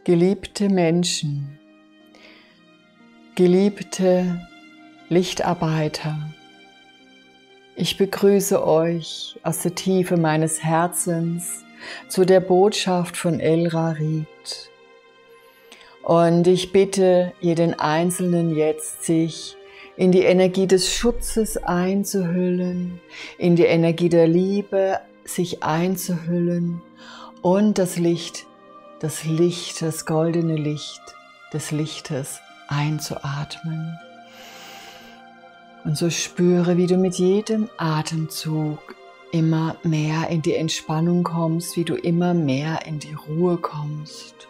Geliebte Menschen, geliebte Lichtarbeiter, ich begrüße euch aus der Tiefe meines Herzens zu der Botschaft von El-Rarit. Und ich bitte jeden Einzelnen jetzt, sich in die Energie des Schutzes einzuhüllen, in die Energie der Liebe sich einzuhüllen und das goldene Licht des Lichtes einzuatmen. Und so spüre, wie du mit jedem Atemzug immer mehr in die Entspannung kommst, wie du immer mehr in die Ruhe kommst.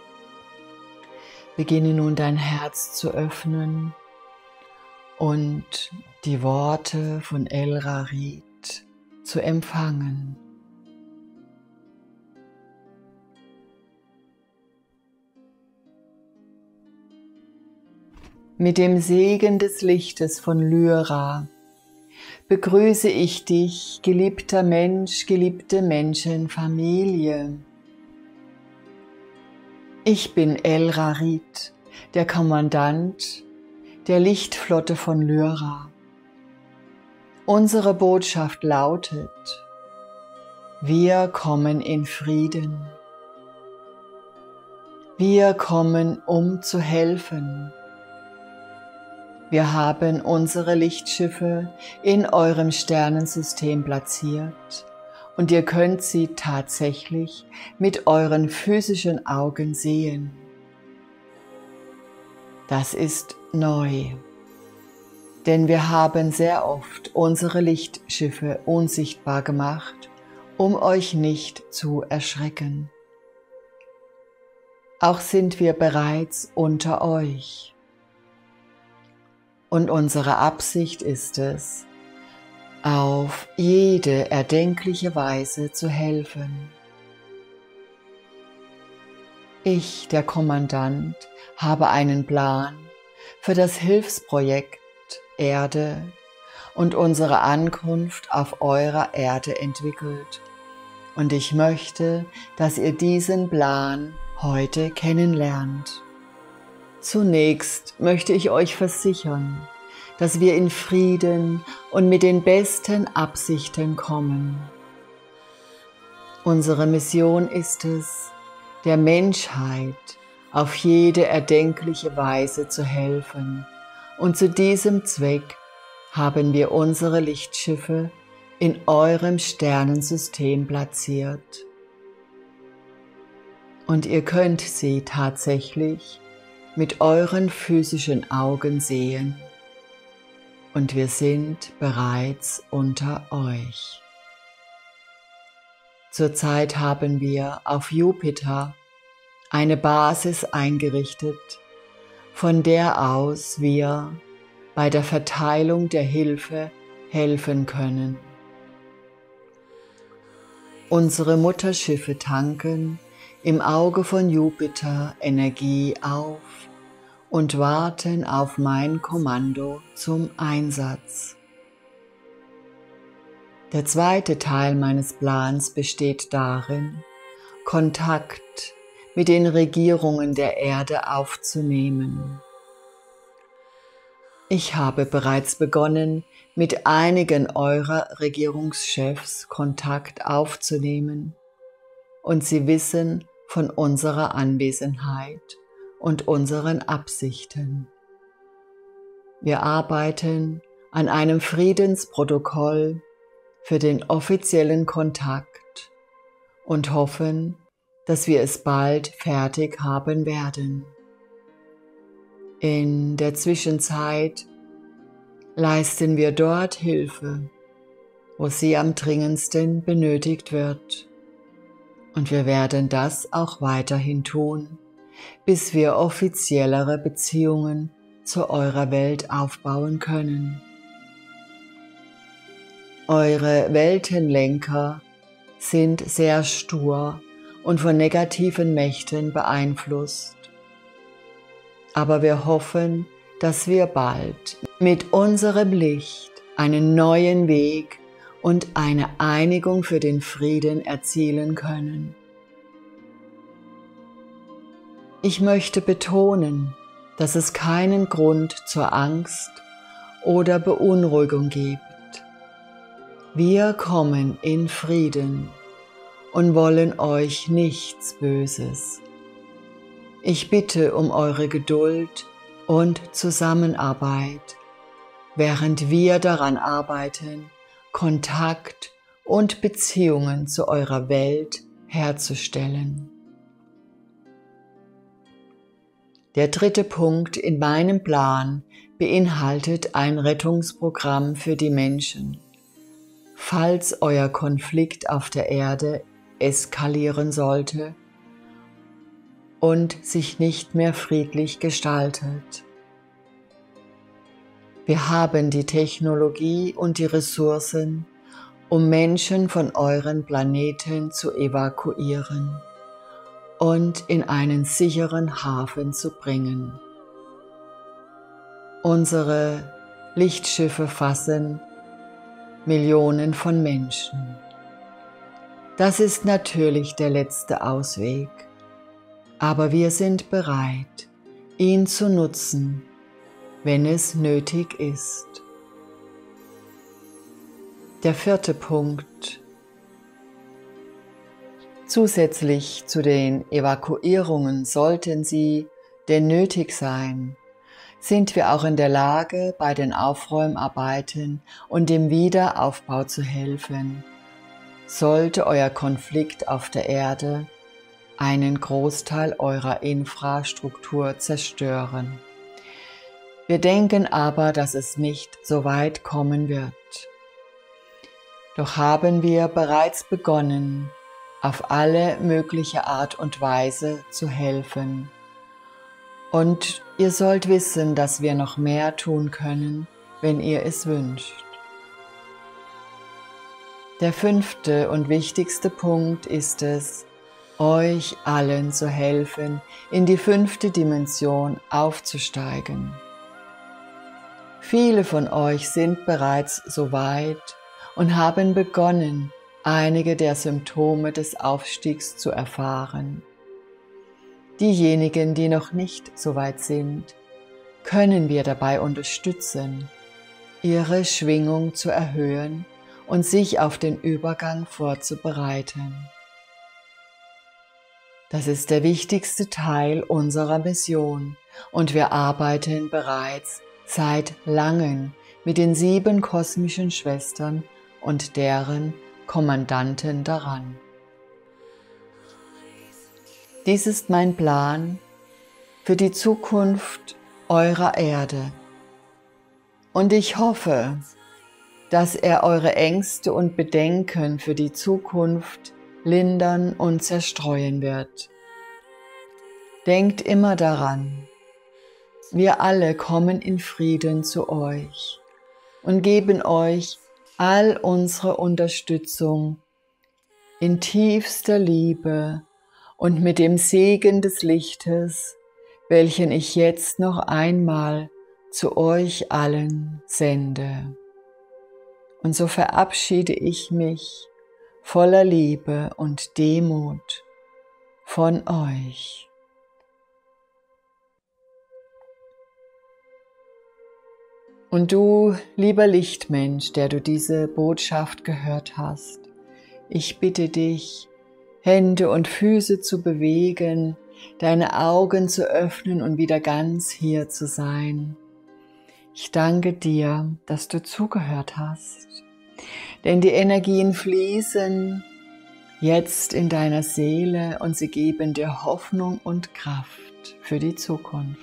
Beginne nun dein Herz zu öffnen und die Worte von El-Rarit zu empfangen. Mit dem Segen des Lichtes von Lyra begrüße ich dich, geliebter Mensch, geliebte Menschenfamilie. Ich bin El-Rarit, der Kommandant der Lichtflotte von Lyra. Unsere Botschaft lautet: Wir kommen in Frieden. Wir kommen, um zu helfen. Wir haben unsere Lichtschiffe in eurem Sternensystem platziert und ihr könnt sie tatsächlich mit euren physischen Augen sehen. Das ist neu, denn wir haben sehr oft unsere Lichtschiffe unsichtbar gemacht, um euch nicht zu erschrecken. Auch sind wir bereits unter euch. Und unsere Absicht ist es, auf jede erdenkliche Weise zu helfen. Ich, der Kommandant, habe einen Plan für das Hilfsprojekt Erde und unsere Ankunft auf eurer Erde entwickelt. Und ich möchte, dass ihr diesen Plan heute kennenlernt. Zunächst möchte ich euch versichern, dass wir in Frieden und mit den besten Absichten kommen. Unsere Mission ist es, der Menschheit auf jede erdenkliche Weise zu helfen, und zu diesem Zweck haben wir unsere Lichtschiffe in eurem Sternensystem platziert. Und ihr könnt sie tatsächlich mit euren physischen Augen sehen, und wir sind bereits unter euch. Zurzeit haben wir auf Jupiter eine Basis eingerichtet, von der aus wir bei der Verteilung der Hilfe helfen können. Unsere Mutterschiffe tanken im Auge von Jupiter Energie auf und warten auf mein Kommando zum Einsatz. Der zweite Teil meines Plans besteht darin, Kontakt mit den Regierungen der Erde aufzunehmen. Ich habe bereits begonnen, mit einigen eurer Regierungschefs Kontakt aufzunehmen, und sie wissen von unserer Anwesenheit und unseren Absichten. Wir arbeiten an einem Friedensprotokoll für den offiziellen Kontakt und hoffen, dass wir es bald fertig haben werden. In der Zwischenzeit leisten wir dort Hilfe, wo sie am dringendsten benötigt wird. Und wir werden das auch weiterhin tun, bis wir offiziellere Beziehungen zu eurer Welt aufbauen können. Eure Weltenlenker sind sehr stur und von negativen Mächten beeinflusst. Aber wir hoffen, dass wir bald mit unserem Licht einen neuen Weg und eine Einigung für den Frieden erzielen können. Ich möchte betonen, dass es keinen Grund zur Angst oder Beunruhigung gibt. Wir kommen in Frieden und wollen euch nichts Böses. Ich bitte um eure Geduld und Zusammenarbeit, während wir daran arbeiten, Kontakt und Beziehungen zu eurer Welt herzustellen. Der dritte Punkt in meinem Plan beinhaltet ein Rettungsprogramm für die Menschen, falls euer Konflikt auf der Erde eskalieren sollte und sich nicht mehr friedlich gestaltet. Wir haben die Technologie und die Ressourcen, um Menschen von euren Planeten zu evakuieren und in einen sicheren Hafen zu bringen. Unsere Lichtschiffe fassen Millionen von Menschen. Das ist natürlich der letzte Ausweg, aber wir sind bereit, ihn zu nutzen, wenn es nötig ist. Der vierte Punkt. Zusätzlich zu den Evakuierungen, sollten sie denn nötig sein, sind wir auch in der Lage, bei den Aufräumarbeiten und dem Wiederaufbau zu helfen, sollte euer Konflikt auf der Erde einen Großteil eurer Infrastruktur zerstören. Wir denken aber, dass es nicht so weit kommen wird. Doch haben wir bereits begonnen, auf alle mögliche Art und Weise zu helfen. Und ihr sollt wissen, dass wir noch mehr tun können, wenn ihr es wünscht. Der fünfte und wichtigste Punkt ist es, euch allen zu helfen, in die 5. Dimension aufzusteigen. Viele von euch sind bereits so weit und haben begonnen, einige der Symptome des Aufstiegs zu erfahren. Diejenigen, die noch nicht so weit sind, können wir dabei unterstützen, ihre Schwingung zu erhöhen und sich auf den Übergang vorzubereiten. Das ist der wichtigste Teil unserer Mission und wir arbeiten bereits seit langem mit den 7 kosmischen Schwestern und deren Kommandanten daran. Dies ist mein Plan für die Zukunft eurer Erde und ich hoffe, dass er eure Ängste und Bedenken für die Zukunft lindern und zerstreuen wird. Denkt immer daran, wir alle kommen in Frieden zu euch und geben euch all unsere Unterstützung in tiefster Liebe und mit dem Segen des Lichtes, welchen ich jetzt noch einmal zu euch allen sende. Und so verabschiede ich mich voller Liebe und Demut von euch. Und du, lieber Lichtmensch, der du diese Botschaft gehört hast, ich bitte dich, Hände und Füße zu bewegen, deine Augen zu öffnen und wieder ganz hier zu sein. Ich danke dir, dass du zugehört hast, denn die Energien fließen jetzt in deiner Seele und sie geben dir Hoffnung und Kraft für die Zukunft.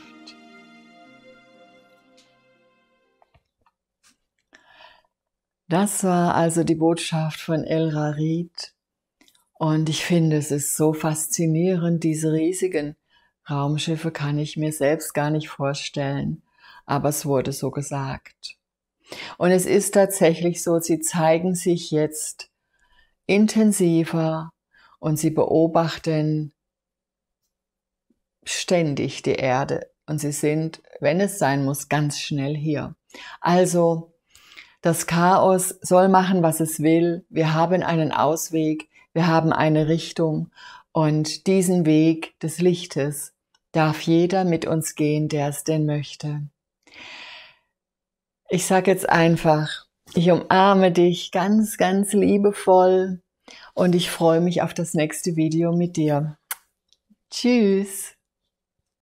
Das war also die Botschaft von El-Rarid und ich finde, es ist so faszinierend, diese riesigen Raumschiffe kann ich mir selbst gar nicht vorstellen, aber es wurde so gesagt. Und es ist tatsächlich so, sie zeigen sich jetzt intensiver und sie beobachten ständig die Erde und sie sind, wenn es sein muss, ganz schnell hier. Also das Chaos soll machen, was es will. Wir haben einen Ausweg, wir haben eine Richtung und diesen Weg des Lichtes darf jeder mit uns gehen, der es denn möchte. Ich sage jetzt einfach, ich umarme dich ganz, ganz liebevoll und ich freue mich auf das nächste Video mit dir. Tschüss!